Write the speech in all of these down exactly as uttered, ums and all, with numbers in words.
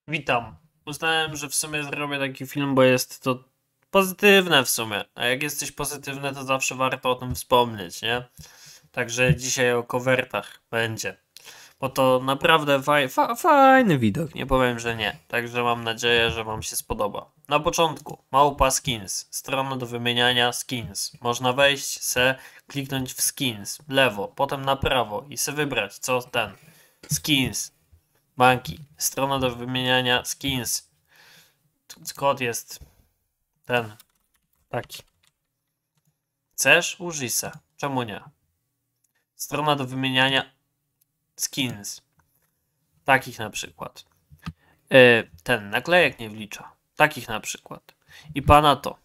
Witam. Uznałem, że w sumie zrobię taki film, bo jest to pozytywne w sumie. A jak jest coś pozytywne, to zawsze warto o tym wspomnieć, nie? Także dzisiaj o covertach będzie. Bo to naprawdę faj, fa, fajny widok, nie powiem, że nie. Także mam nadzieję, że wam się spodoba. Na początku małpa skins, strona do wymieniania skins. Można wejść, se kliknąć w skins, w lewo, potem na prawo i se wybrać co ten. Skins, banki, strona do wymieniania skins. Kod jest ten, taki. Chcesz? Użyj se. Czemu nie? Strona do wymieniania skins. Takich na przykład. Yy, ten naklejek nie wlicza. Takich na przykład. I pana to.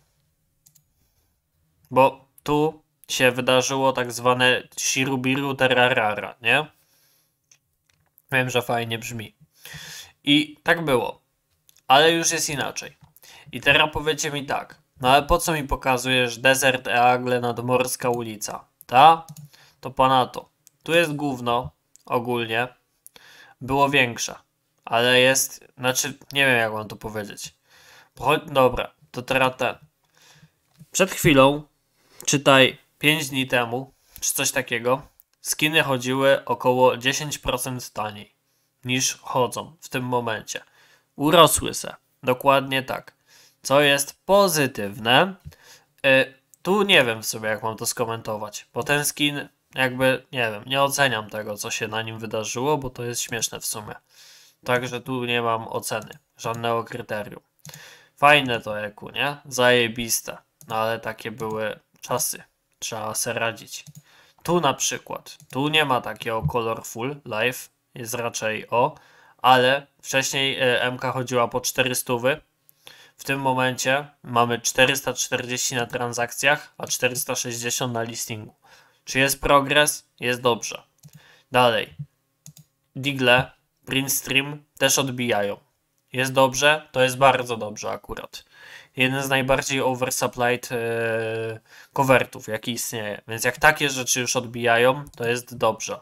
Bo tu się wydarzyło tak zwane shirubiru terarara, nie? Wiem, że fajnie brzmi. I tak było. Ale już jest inaczej. I teraz powiecie mi tak. No ale po co mi pokazujesz Desert Eagle nadmorska ulica? Ta? To pana to. Tu jest gówno, ogólnie. Było większe. Ale jest, znaczy, nie wiem jak mam to powiedzieć. Chodź, dobra, to teraz ten. Przed chwilą, czytaj pięć dni temu, czy coś takiego, skiny chodziły około dziesięć procent taniej niż chodzą w tym momencie. Urosły se. Dokładnie tak. Co jest pozytywne. Yy, tu nie wiem w sobie jak mam to skomentować, bo ten skin jakby, nie wiem, nie oceniam tego co się na nim wydarzyło, bo to jest śmieszne w sumie. Także tu nie mam oceny, żadnego kryterium. Fajne to eku, nie? Zajebiste. No ale takie były czasy. Trzeba se radzić. Tu na przykład, tu nie ma takiego colorful life, jest raczej o, ale wcześniej M K chodziła po czterysta. W tym momencie mamy czterysta czterdzieści na transakcjach, a czterysta sześćdziesiąt na listingu. Czy jest progres? Jest dobrze. Dalej. Digle, Printstream też odbijają. Jest dobrze? To jest bardzo dobrze akurat. Jeden z najbardziej oversupplied yy, covertów, jaki istnieje. Więc jak takie rzeczy już odbijają, to jest dobrze.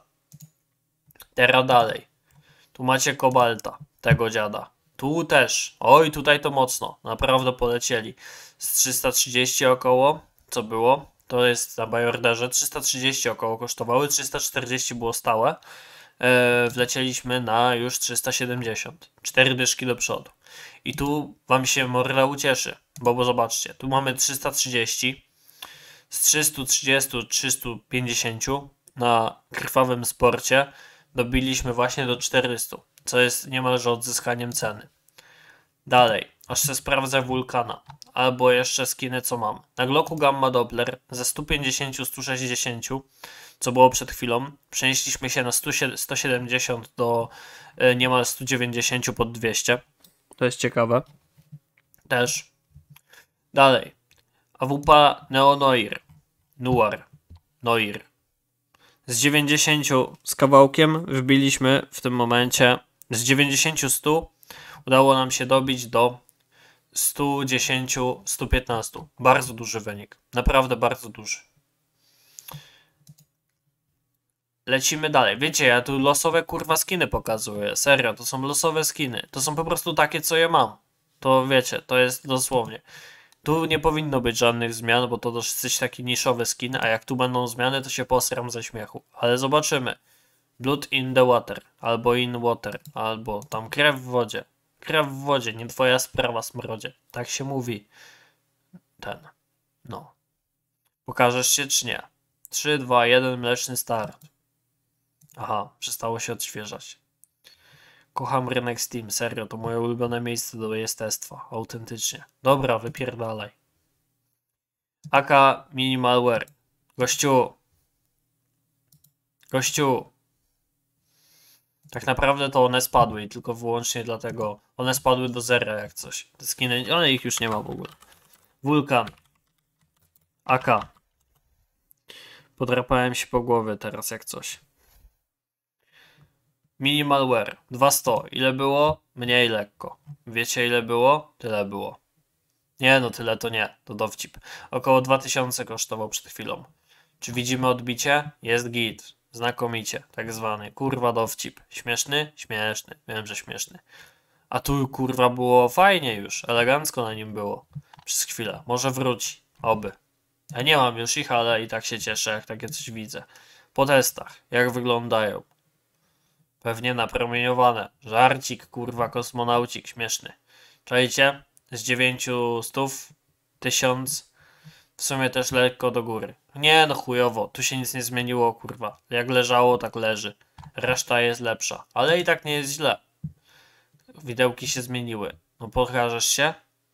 Teraz dalej. Tu macie Kobalta, tego dziada. Tu też. Oj, tutaj to mocno. Naprawdę polecieli. Z trzysta trzydzieści około, co było? To jest na Bajorderze. trzysta trzydzieści około kosztowały, trzysta czterdzieści było stałe. Yy, wlecieliśmy na już trzysta siedemdziesiąt. cztery dyszki do przodu. I tu wam się morda ucieszy. Bo, bo zobaczcie, tu mamy trzysta trzydzieści. Z trzysta trzydzieści trzysta pięćdziesiąt na krwawym sporcie dobiliśmy właśnie do czterysta, co jest niemalże odzyskaniem ceny. Dalej, aż se sprawdzę Wulkana, albo jeszcze skiny co mam. Na Glocku Gamma Doppler ze sto pięćdziesiąt do stu sześćdziesięciu, co było przed chwilą, przenieśliśmy się na sto siedemdziesiąt do y, niemal stu dziewięćdziesięciu pod dwieście. To jest ciekawe. Też. Dalej. A W P Neo Noir. Noir. Noir. Z dziewięćdziesięciu z kawałkiem wbiliśmy w tym momencie, z dziewięćdziesięciu stu udało nam się dobić do stu dziesięciu stu piętnastu. Bardzo duży wynik. Naprawdę bardzo duży. Lecimy dalej. Wiecie, ja tu losowe kurwa skiny pokazuję. Serio, to są losowe skiny. To są po prostu takie, co ja mam. To wiecie, to jest dosłownie. Tu nie powinno być żadnych zmian, bo to dosyć taki niszowy skin, a jak tu będą zmiany, to się posram ze śmiechu. Ale zobaczymy. Blood in the water, albo in water, albo tam krew w wodzie. Krew w wodzie, nie twoja sprawa, smrodzie. Tak się mówi. Ten. No. Pokażesz się czy nie? trzy, dwa, jeden, mleczny start. Aha, przestało się odświeżać. Kocham rynek Steam, serio, to moje ulubione miejsce do jestestwa, autentycznie. Dobra, wypierdalaj. A K Minimalware. Gościu. Gościu. Tak naprawdę to one spadły i tylko wyłącznie dlatego. One spadły do zera jak coś. Te skiny, one ich już nie ma w ogóle. Wulkan. A K. Podrapałem się po głowie teraz jak coś. Minimalware. dwieście. Ile było? Mniej lekko. Wiecie ile było? Tyle było. Nie no, tyle to nie. To dowcip. Około dwa tysiące kosztował przed chwilą. Czy widzimy odbicie? Jest git. Znakomicie. Tak zwany. Kurwa dowcip. Śmieszny? Śmieszny. Wiem, że śmieszny. A tu kurwa było fajnie już, elegancko na nim było. Przez chwilę. Może wróci. Oby. Ja nie mam już ich, ale i tak się cieszę, jak takie coś widzę. Po testach, jak wyglądają. Pewnie napromieniowane. Żarcik, kurwa, kosmonaucik śmieszny. Czajcie? Z dziewięciu stów, tysiąc. W sumie też lekko do góry. Nie no chujowo, tu się nic nie zmieniło, kurwa. Jak leżało, tak leży. Reszta jest lepsza, ale i tak nie jest źle. Widełki się zmieniły. No pokażesz się?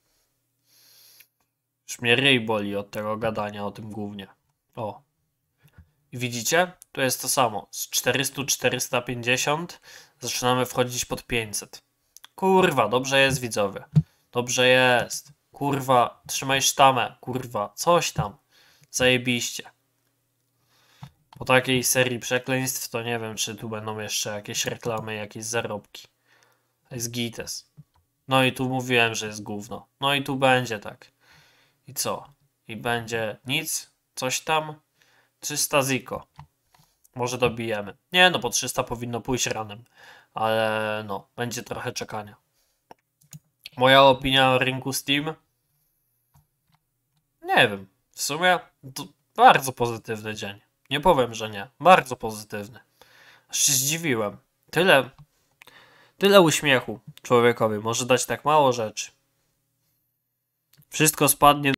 Już mnie ryj boli od tego gadania o tym głównie. O. I widzicie? Tu jest to samo. Z czterysta czterysta pięćdziesiąt zaczynamy wchodzić pod pięćset. Kurwa, dobrze jest, widzowie. Dobrze jest. Kurwa, trzymaj sztamę. Kurwa, coś tam. Zajebiście. Po takiej serii przekleństw to nie wiem, czy tu będą jeszcze jakieś reklamy, jakieś zarobki. Jest gites. No i tu mówiłem, że jest gówno. No i tu będzie tak. I co? I będzie nic? Coś tam? trzysta ziko. Może dobijemy. Nie no, po trzysta powinno pójść ranem. Ale no, będzie trochę czekania. Moja opinia o rynku Steam? Nie wiem. W sumie to bardzo pozytywny dzień. Nie powiem, że nie. Bardzo pozytywny. Aż się zdziwiłem. Tyle, tyle uśmiechu człowiekowi może dać tak mało rzeczy. Wszystko spadnie